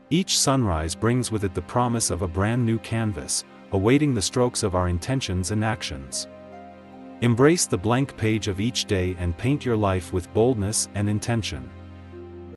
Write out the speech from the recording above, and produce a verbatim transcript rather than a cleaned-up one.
Each sunrise brings with it the promise of a brand new canvas, awaiting the strokes of our intentions and actions. Embrace the blank page of each day and paint your life with boldness and intention.